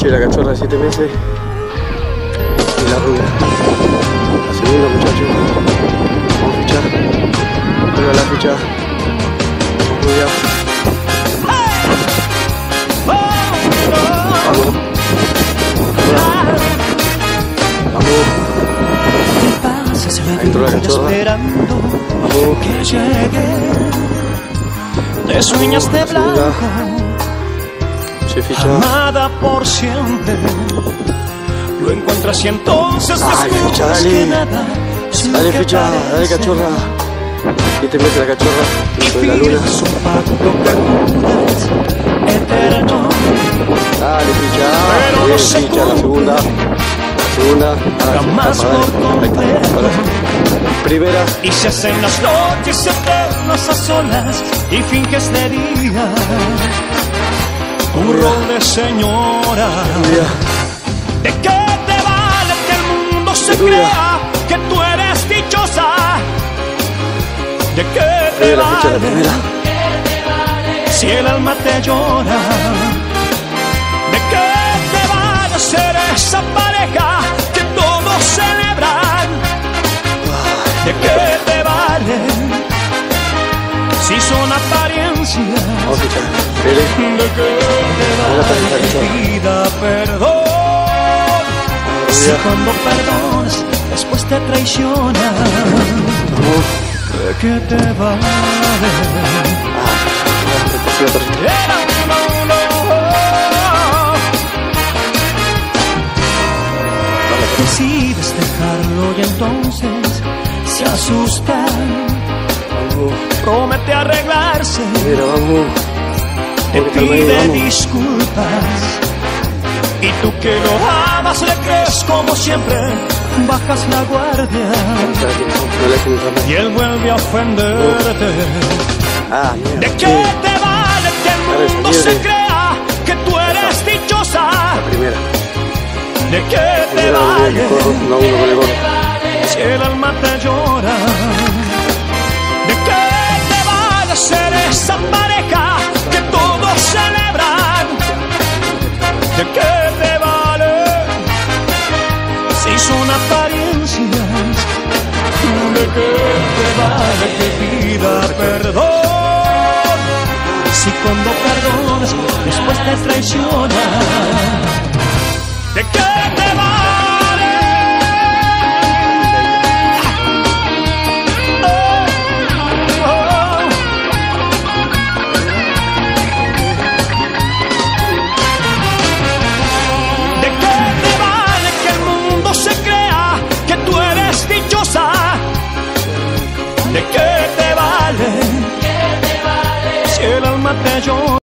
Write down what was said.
Nacho y la cachorra de 7 meses. Y la rubia. La segunda, muchachos. Vamos a fichar. Vuelve a la ficha. Vamos, rubia. Vamos. Vamos. Ahí entró la cachorra. Vamos. Que llegue. Te sueñas de blanco. Se ficha. Amada por siempre. Lo encuentras y entonces descubres que nada es lo Dale, que ficha, dale, parece. cachorra. Y te mete la cachorra. Y Soy la luna. pides un pacto que es eterno. Dale, ficha. Pero no Bien, se ficha, la segunda. La segunda. Jamás por completo. Ahora sí. Primera. Y se hacen las noches eternas a solas y finges de día tu rol de señora. Rubia. ¿De qué te vale que el mundo se Rubia. crea que tú eres dichosa? ¿De qué te La ficha, la vale primera. si el alma te llora? ¿De qué te vale ser esa pareja que todos celebran? ¿De qué te vale si son apariencias? Vamos a fichar. Pele. ¿De qué te vale que pida perdón? Si cuando perdonas, después te traicionan. Vamos. ¿De qué te vale? Decides dejarlo y entonces se asustan. Vamos. Promete arreglarse, Mira, vamos. te Porque está al medio, pide vamos. disculpas. Y tú que lo amas le crees como siempre, bajas la guardia Espera que no le dejen entrar. y él vuelve a ofenderte. Ah, mierda. ¿De qué te vale que el mundo se crea que tú eres dichosa? La primera. ¿De qué te Primera, vale que corro. No, uno con el gorro. si el alma te llora? ¿De qué te vale ser esa pareja que todos celebran? ¿De qué te vale si son apariencias? ¿De qué te vale que pida perdón si cuando perdonas después te traicionan? ¿De qué te vale? Oh, oh. ¿De qué te vale que el mundo se crea que tú eres dichosa? ¿De qué te vale si el alma te llora?